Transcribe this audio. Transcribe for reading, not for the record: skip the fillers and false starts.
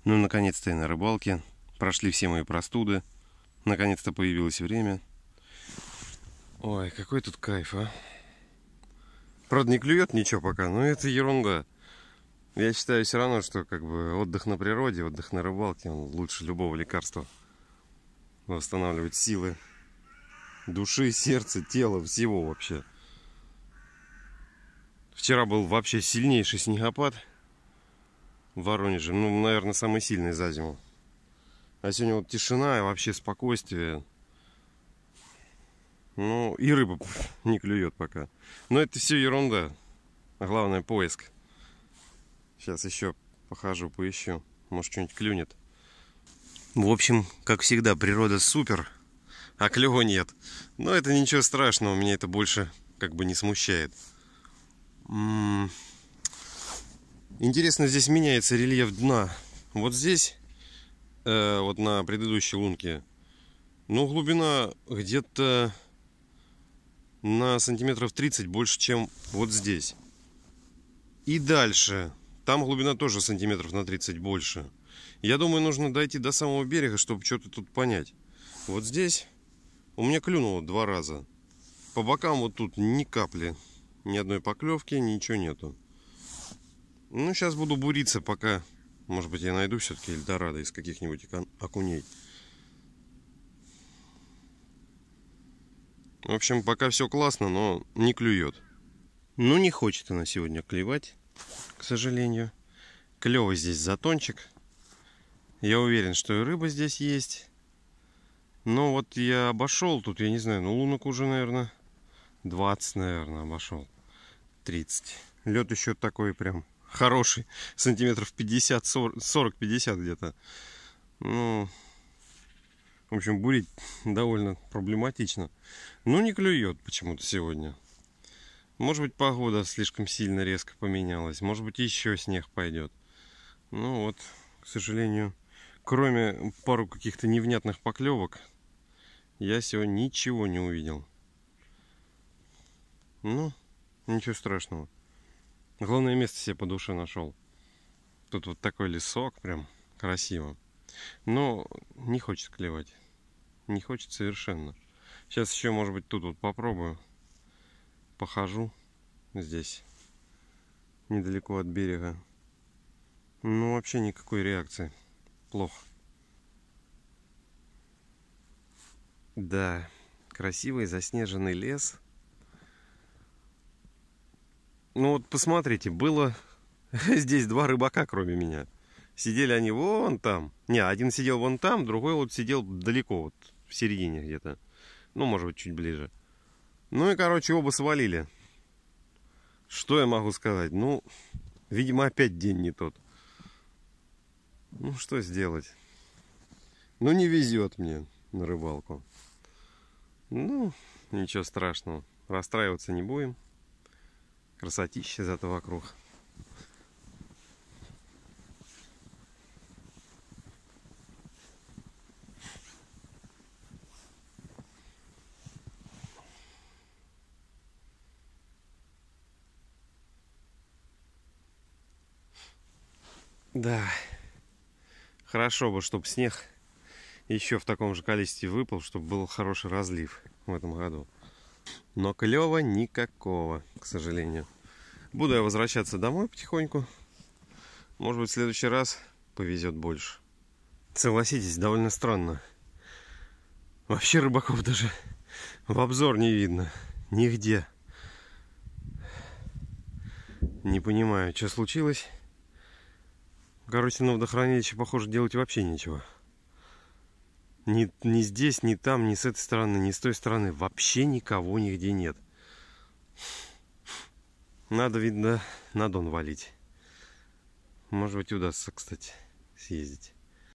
Ну, наконец-то я на рыбалке. Прошли все мои простуды. Наконец-то появилось время. Ой, какой тут кайф, а. Правда, не клюет ничего пока, но это ерунда. Я считаю все равно, что как бы отдых на природе, отдых на рыбалке, он лучше любого лекарства. Восстанавливать силы души, сердца, тела, всего вообще. Вчера был вообще сильнейший снегопад в Воронеже. Ну, наверное, самый сильный за зиму. А сегодня вот тишина и вообще спокойствие. Ну, и рыба не клюет пока. Но это все ерунда. А главное поиск. Сейчас еще похожу, поищу. Может, что-нибудь клюнет. В общем, как всегда, природа супер, а клёва нет. Но это ничего страшного, меня это больше как бы не смущает. Интересно, здесь меняется рельеф дна. Вот здесь, вот на предыдущей лунке, ну, глубина где-то на сантиметров 30 больше, чем вот здесь. И дальше, там глубина тоже сантиметров на 30 больше. Я думаю, нужно дойти до самого берега, чтобы что-то тут понять. Вот здесь у меня клюнуло 2 раза. По бокам вот тут ни капли, ни одной поклевки, ничего нету. Ну, сейчас буду буриться, пока, может быть, я найду все-таки эльдорадо из каких-нибудь окуней. В общем, пока все классно, но не клюет. Ну, не хочет она сегодня клевать, к сожалению. Клевый здесь затончик. Я уверен, что и рыба здесь есть. Но вот я обошел тут, я не знаю, ну лунок уже, наверное, 20, наверное, обошел. 30. Лед еще такой прям хороший. Сантиметров 50, 40-50 где-то. Ну, в общем, бурить довольно проблематично. Но не клюет почему-то сегодня. Может быть, погода слишком сильно резко поменялась. Может быть, еще снег пойдет. Ну вот, к сожалению, кроме пару каких-то невнятных поклевок, я сегодня ничего не увидел. Ну, ничего страшного. Главное место себе по душе нашел. Тут вот такой лесок, прям красиво. Но не хочет клевать. Не хочет совершенно. Сейчас еще, может быть, тут вот попробую. Похожу здесь, недалеко от берега. Ну, вообще никакой реакции. Плохо. Да, красивый заснеженный лес. Ну вот посмотрите, было здесь 2 рыбака, кроме меня. Сидели они вон там. Не, один сидел вон там, другой вот сидел далеко, вот в середине где-то. Ну, может быть, чуть ближе. Ну и, короче, оба свалили. Что я могу сказать? Ну, видимо, опять день не тот. Ну, что сделать? Ну, не везет мне на рыбалку. Ну, ничего страшного. Расстраиваться не будем. Красотища зато вокруг. Да. Хорошо бы, чтобы снег еще в таком же количестве выпал, чтобы был хороший разлив в этом году. Но клёва никакого, к сожалению. Буду я возвращаться домой потихоньку. Может быть, в следующий раз повезет больше. Согласитесь, довольно странно. Вообще рыбаков даже в обзор не видно. Нигде. Не понимаю, что случилось. Короче, на водохранилище, похоже, делать вообще нечего. Ни здесь, ни там, ни с этой стороны, ни с той стороны. Вообще никого нигде нет. Надо, видно, на Дон валить. Может быть, удастся, кстати, съездить.